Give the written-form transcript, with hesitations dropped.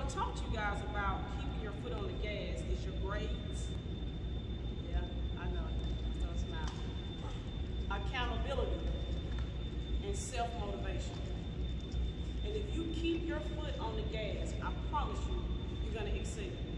want to talk to you guys about keeping your foot on the gas is your grades. Yeah, I know. Don't smile. Accountability and self-motivation. And if you keep your foot on the gas, I promise you, you're going to excel.